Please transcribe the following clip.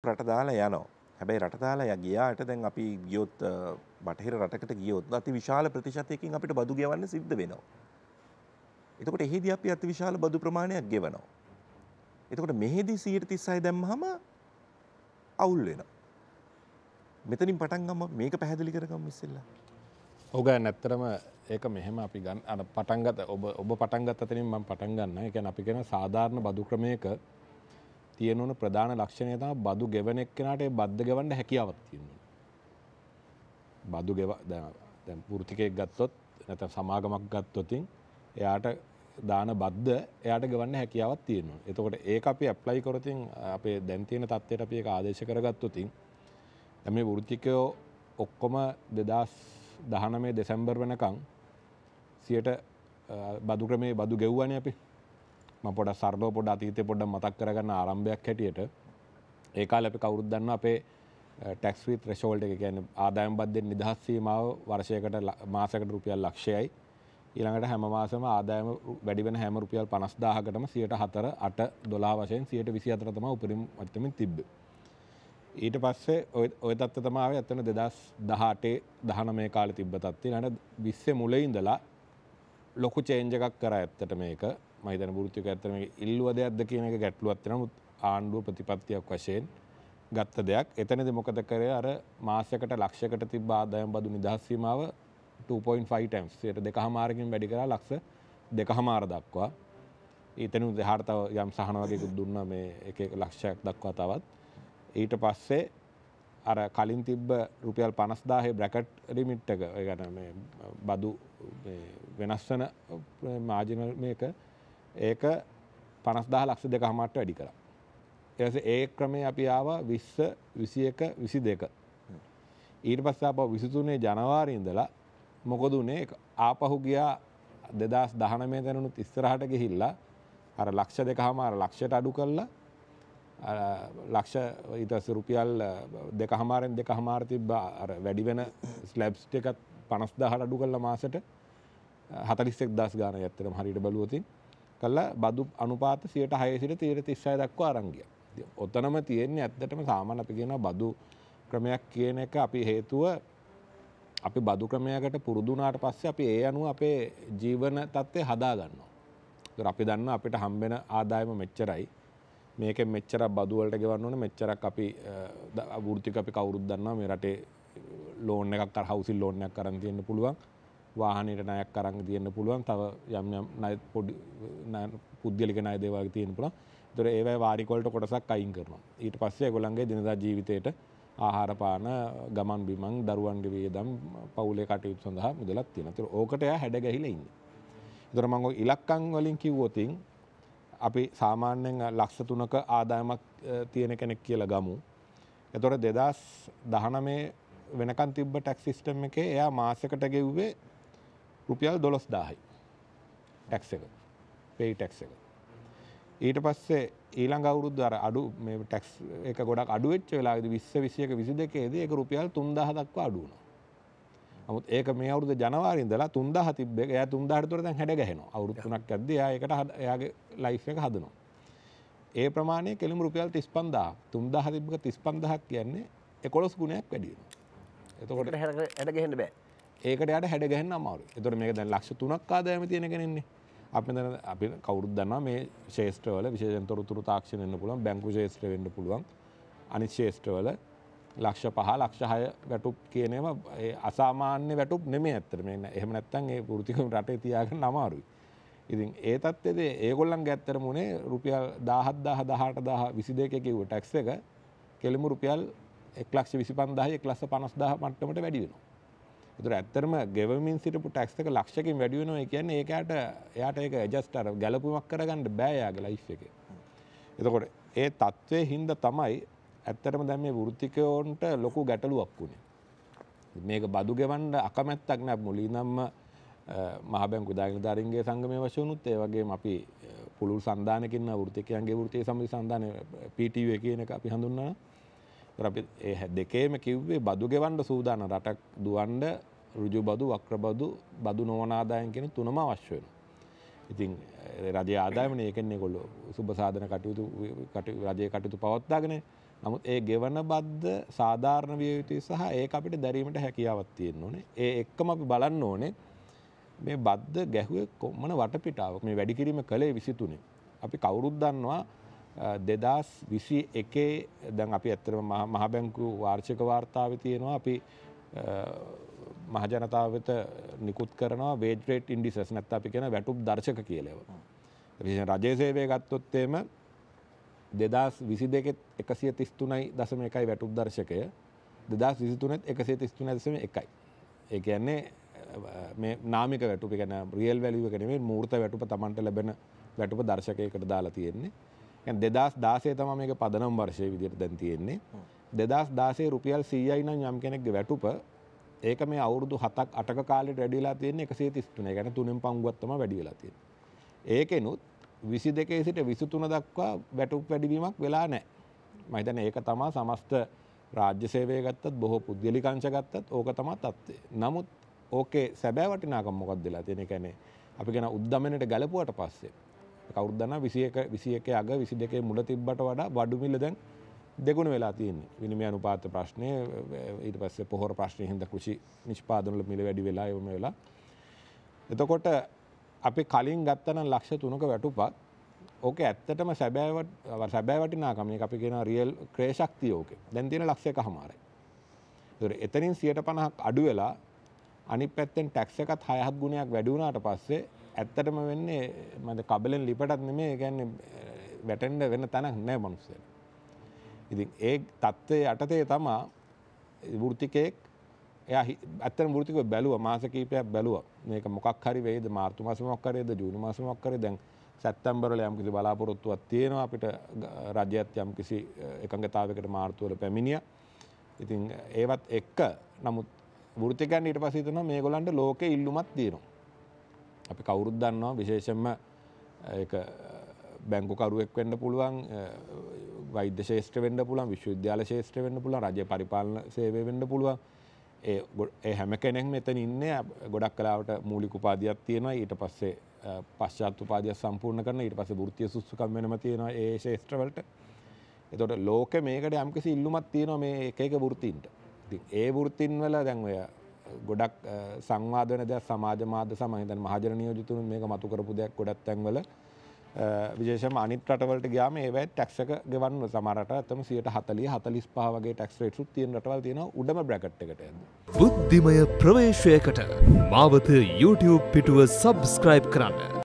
රට දාලා යනවා. හැබැයි රට දාලා ගියාට දැන් අපි ගියොත් බටහිර රටකට ගියොත් අති විශාල ප්‍රතිශතයකින් අපිට බදු ගෙවන්න සිද්ධ වෙනවා. එතකොට එහිදී අපි අති විශාල බදු ප්‍රමාණයක් ගෙවනවා. එතකොට මෙහිදී 136 දැම්මහම අවුල් වෙනවා. මෙතනින් පටන් ගමු මේක පැහැදිලි කරගමු ඉස්සෙල්ලා. ඔව් ගන්න ඇත්තටම ඒක මෙහෙම අපි ගන්න අර පටන් ගත්ත ඔබ පටන් ගත්ත තැනින් මම පටන් ගන්නවා. ඒ කියන්නේ අපි කියන සාධාරණ බදු ක්‍රමයක තියෙන උන ප්‍රධාන ලක්ෂණය තමයි බදු ගෙවන එක්කෙනාට ඒ බද්ද ගෙවන්න හැකියාවක් තියෙනවා. බදු දැන් වෘත්තිකයෙක් ගත්තොත් නැත්නම් සමාගමක් ගත්තොත් එයාට දාන බද්ද එයාට ගෙවන්න හැකියාවක් තියෙනවා. එතකොට ඒක අපි ඇප්ලයි කරොත් අපේ දැන් තියෙන තත්ත්වයට අපි ඒක ආදේශ කරගත්තොත් මේ වෘත්තිකයෝ ඔක්කොම 2019 දෙසැම්බර් වෙනකන් 100ට බදු ක්‍රමේ බදු ගෙව්වනේ අපි. මම පොඩක් සරලව පොඩ අතීතේ පොඩ්ඩක් මතක් කරගන්න ආරම්භයක් හැටියට ඒ කාලේ අපි කවුරුත් දන්නවා අපේ tax free threshold එක කියන්නේ ආදායම් බද්දෙන් නිදහස් සීමාව වර්ෂයකට මාසයකට රුපියල් ලක්ෂයයි. ඊළඟට හැම මාසෙම ආදායම වැඩි වෙන හැම රුපියල් 50000කටම 4 8 12 වශයෙන් 124 තමයි උපරිම මට්ටමින් තිබ්බේ. ඊට පස්සේ ওই තත්ත්වය තමයි ආවේ අතන 2018 19 කාලේ තිබ්බ තත්ත්වය. ඊළඟට 20 මුල ඉඳලා ලොකු චේන්ජ් එකක් කරා ඇත්තට මේක. මම හිතන්නේ වෘත්තික ඇත්තට මේක ඉල්ලුව දෙයක්ද කියන එක ගැටලුවක් තියෙනවා. නමුත් ආණ්ඩුව ප්‍රතිපත්තියක් වශයෙන් ගත්ත දෙයක්. එතනදී මොකද කරේ අර මාසයකට ලක්ෂයකට තිබ්බ ආදායම් බදු නිදහස් සීමාව 2.5 times 2.5කින් වැඩි කරලා ලක්ෂ 2.5 දක්වා. ඊතන උදාහරණ තව යම් සහන වගේකුත් දුන්නා මේ එක ලක්ෂයක් දක්වා තවත්. ඊට පස්සේ අර කලින් තිබ්බ රුපියල් 50000 බ්‍රැකට් ලිමිට් එක ඒ කියන්නේ මේ බදු මේ වෙනස් වෙන මාජිනල් මේක ඒක 50000 ලක්ෂ 2.5ට වැඩි කරා. ඊට පස්සේ ඒ ක්‍රමයේ අපි ආවා 20 21 22. ඊට පස්සේ ආපහු 23 ජනවාරි ඉඳලා මොකද උනේ ආපහු ගියා 2019 දැනුත් ඉස්සරහට ගිහිල්ලා අර ලක්ෂ 2.5 ලක්ෂයට අඩු කළා ලක්ෂ ඊට පස්සේ රුපියල් 2.5න් 2.5 තිබ්බ අර වැඩි වෙන ස්ලැබ්ස් ටිකත් 50000ට අඩු කළා මාසෙට 41000 ගානක් ඇත්තටම හරියට බලුවොත් කළා බදු අනුපාත 6% සිට 36 දක්වා අරන් ගියා. ඔතනම තියෙන්නේ ඇත්තටම සාමාන්‍ය අපි කියන බදු ක්‍රමයක් කියන එක අපි හේතුව අපි බදු ක්‍රමයකට පුරුදු වුණාට පස්සේ අපි ඒ අනුව අපේ ජීවන තත්ත්වය හදා ගන්නවා. ඒතර අපි දන්නවා අපිට හම්බෙන ආදායම මෙච්චරයි. මේකෙන් මෙච්චරක් බදු වලට ගෙවන්න ඕනේ මෙච්චරක් අපි වෘත්තික අපි කවුරුත් දන්නවා මේ රටේ ලෝන් එකක් අර හවුසින් ලෝන් එකක් අරන් තියෙන්න පුළුවන්. වාහනයට ණයක් අරන් තියෙන්න පුළුවන්. තව යම් ණය පොඩි පුද්ගලික ණය දේවල් තියෙන්න පුළුවන්. ඒතර ඒවයි වාරික වලට කොටසක් අයින් කරනවා. ඊට පස්සේ ඒගොල්ලන්ගේ දිනදා ජීවිතේට ආහාර පාන ගමන් බිමන් දරුවන්ගේ වියදම් පවුලේ කටයුතු සඳහා මුදලක් තියෙනවා. ඒතර ඕකට එයා හැඩ ගැහිලා ඉන්නේ. ඒතර මම ඔය ඉලක්කම් වලින් කිව්වොත් අපි සාමාන්‍යයෙන් ලක්ෂ 3ක ආදායමක් තියෙන කෙනෙක් කියලා ගමු. ඒතර 2019 වෙනකන් තිබ්බ ටැක්ස් සිස්ටම් එකේ එයා මාසයකට ගෙව්වේ රුපියල් 12000යි. ටැක්ස් එක. පේ ටැක්ස් එක. ඊට පස්සේ ඊළඟ අවුරුද්ද අර අඩු මේ ටැක්ස් එක ගොඩක් අඩු වෙච්ච වෙලාවේදී 20 21 22 දී ඒක රුපියල් 3000 දක්වා අඩු වුණා. නමුත් ඒක මේ අවුරුද්ද ජනවාරි ඉඳලා 3000 තිබ්බ එක එයා 3000ට උඩ දැන් හැඩ ගැහෙනවා. අවුරුදු 3ක් යද්දී එයා ඒකට එයාගේ ලයිෆ් එක හදනවා. ඒ ප්‍රමාණය කෙලිම රුපියල් 35000. 3000 තිබ්බක 35000ක් කියන්නේ 11 ගුණයක් වැඩි වෙනවා. එතකොට හැඩ ගැහෙන්න බෑ. ඒකට යට හැඩ ගැහෙන්න අමාරුයි. ඒතකොට මේක දැන් ලක්ෂ 3ක් ආදායම තියෙන කෙනෙන්නේ. අපි කවුරුත් දන්නවා මේ ශේෂ්ත්‍රවල විශේෂයෙන් තොරතුරු තාක්ෂණ වෙන්න පුළුවන්, බැංකු ශේෂ්ත්‍ර වෙන්න පුළුවන්. අනිත් ශේෂ්ත්‍රවල ලක්ෂ 5 ලක්ෂ 6 වැටුප් කියන ඒවා අසාමාන්‍ය වැටුප් නෙමෙයි ඇත්තට. මේ එහෙම නැත්නම් ඒ වෘත්තිකම රටේ තියාගන්න අමාරුයි. ඉතින් ඒ තත්ත්වෙදී ඒගොල්ලන්ගේ ඇත්තටම උනේ රුපියල් 17000 18000 22 කිව්ව ටැක්ස් එක කෙලිමු රුපියල් 125000 150000 මට්ටමට වැඩි වෙනවා. ඒතර ඇත්තටම ගෙවමින් සිටපු ටැක්ස් එක ලක්ෂයකින් වැඩි වෙනවා කියන්නේ ඒකට එයාට ඒක ඇඩ්ජස්ට් අර ගැලපුමක් කරගන්න බෑ යාගේ ලයිෆ් එකේ. එතකොට ඒ තත්ත්වයේ හින්දා තමයි ඇත්තටම දැන් මේ වෘත්තිකයන්ට ලොකු ගැටලුවක් වුණේ. මේක බදු ගෙවන්න අකමැත්තක් නෑ මුලින්ම මහ බැංකු දායකධාරීන්ගේ සංගමයේ වශයෙන් උත් ඒ වගේම අපි පුළුල් සන්දානකින් වෘත්තිකයන්ගේ වෘත්තීය සමිති සන්දානයේ PTU කියන එක අපි හඳුන්වනවා. ඒතර අපි ඒ දෙකේම කිව්වේ බදු ගෙවන්න සූදානම් රටක් දුවන්න ඍජු බදු වක්‍ර බදු නොවන ආදායම් කියන තුනම අවශ්‍ය වෙනවා. ඉතින් රජයේ ආදායමනේ ඒකෙන් ඒගොල්ලෝ සුබ සාධන කටයුතු රජයේ කටයුතු පවත්වාගෙන නමුත් ඒ ගෙවන බද්ද සාධාරණ විය යුතුයි සහ ඒක අපිට දැරීමට හැකියාවක් තියෙන්න ඕනේ. ඒ එක්කම අපි බලන්න ඕනේ මේ බද්ද ගැහුවේ කොමන වටපිටාවක් මේ වැඩි කිරීම කළේ 23. අපි කවුරුත් දන්නවා 2021 දැන් අපි ඇත්තටම මහ බැංකු වාර්ෂික වාර්තාවේ තියෙනවා අපි මහ ජනතාව වෙත නිකුත් කරනවා wage rate indices නැත්නම් අපි කියන වැටුප් දර්ශක කියලා ඒවා. විශේෂයෙන් රජයේ සේවය ගත්තොත් එimhe 2022 133.1යි වැටුප් දර්ශකය 2023 133.1යි. ඒ කියන්නේ මේ නාමික වැටුප කියන්නේ රියල් වැලියු එක නෙමෙයි මූර්ත වැටුප Tamanට ලැබෙන වැටුප දර්ශකයකට දාලා තියෙන්නේ. කියන්නේ 2016 තමයි මේක පදනම් වර්ෂයේ විදිහට දැන් තියෙන්නේ. 2016 රුපියල් 100යි නම් යම් කෙනෙක්ගේ වැටුප ඒක මේ අවුරුදු 7ක් 8ක කාලෙට වැඩි වෙලා තියෙන්නේ 133. ඒ කියන්නේ 3න් පංගුවක් තමයි වැඩි වෙලා තියෙන්නේ. ඒකෙනුත් 22 සිට 23 දක්වා වැටුප් වැඩිවීමක් වෙලා නැහැ. මම හිතන්නේ ඒක තමයි සමස්ත රාජ්‍ය සේවය ගත්තත් බොහෝ පුද්ගලික අංශ ගත්තත් ඕක තමයි තත්ත්වය. නමුත් ඕකේ සැබෑ වටිනාකම මොකක්ද වෙලා තියෙන්නේ? ඒ කියන්නේ අපි කියන උද්දමනයට ගැලපුවට පස්සේ කවුරුද දන්නා 21 අග 22 මුල තිබ්බට වඩා වඩු මිල දැන් දෙගුණ වෙලා තියෙන්නේ. විනිමය අනුපාත ප්‍රශ්නේ ඊට පස්සේ පොහොර ප්‍රශ්නේ හින්දා කෘෂි නිෂ්පාදන වල මිල වැඩි වෙලා ඒවම වෙලා. එතකොට අපි කලින් ගත්තනම් ලක්ෂ 3ක වැටුපක් ඕකේ ඇත්තටම සැබෑ වටිනාකම මේක අපි කියනවා රියල් ක්‍රේ ශක්තිය ඕකේ. දැන් තියෙන ලක්ෂ 1.5යි. ඒතර එතනින් 50% අඩු වෙලා අනිත් පැත්තෙන් ටැක්ස් එකත් 6-7 ගුණයක් වැඩි වුණාට පස්සේ ඇත්තටම වෙන්නේ මම කබලෙන් ලිපටත් නෙමෙයි. ඒ කියන්නේ වැටෙන්න වෙන තැනක් නැහැ මිනිස්සුන්ට. ඉතින් ඒ தත්ත්වයේ යටතේ තමයි වෘත්තිකයෙක් එයා ඇත්තටම වෘත්තිකව බැලුවා මාස කිහිපයක් බැලුවා. මේක මොකක් හරි වෙයිද මාර්තු මාසෙ මොකක් හරිද ජූනි මාසෙ මොකක් හරි දැන් සැප්තැම්බර් වල යම්කිසි බලාපොරොත්තුවක් තියෙනවා අපිට රජයත් යම්කිසි එකඟතාවයකට මාර්තු වල පැමිණියා. ඉතින් ඒවත් එක්ක නමුත් වෘත්තිකයන් ඊට පස්සේ හිතනවා මේගොල්ලන්ට ලෝකේ ඉල්ලුමක් තියෙනවා. අපි කවුරුත් දන්නවා විශේෂයෙන්ම ඒක බැංකුකරුවෙක් වෙන්න පුළුවන් වෛද්‍ය ශාස්ත්‍ර වෙන්න පුළුවන් විශ්වවිද්‍යාල ශාස්ත්‍ර වෙන්න පුළුවන් රජ පරිපාලන සේවය වෙන්න පුළුවන් ඒ හැම කෙනෙක්ම එතන ඉන්නේ ගොඩක් කලාවට මූලික උපාධියක් තියෙනවා ඊට පස්සේ පශ්චාත් උපාධියක් සම්පූර්ණ කරන ඊට පස්සේ වෘත්තීය සුසුකම් වෙනම තියෙනවා ඒ ශාස්ත්‍ර වලට. එතකොට ලෝකෙ මේකට යම්කිසි ඉල්ලුමක් තියෙනවා මේ එක එක වෘත්තීන්ට. ඉතින් ඒ වෘත්තීන් වල දැන් ඔය ගොඩක් සංවාද වෙන දේ සමාජ මාධ්‍ය සමහන් දැන් මහජන නියෝජිතුන් මේක මතු කරපු දෙයක් ගොඩක් තැන්වල විශේෂයෙන්ම අනිත් රටවලට ගියාම ඒවැ ටැක්ස් එක ගෙවන්න සමහර රට අතම 140-45 වගේ ටැක්ස් රේට්ස් උත් තියෙන රටවල් තියෙනවා උඩම බ්‍රැකට් එකට යන්න. බුද්ධිමය ප්‍රවේශයකට මාවත YouTube පිටුව සබ්ස්ක්‍රයිබ් කරන්න.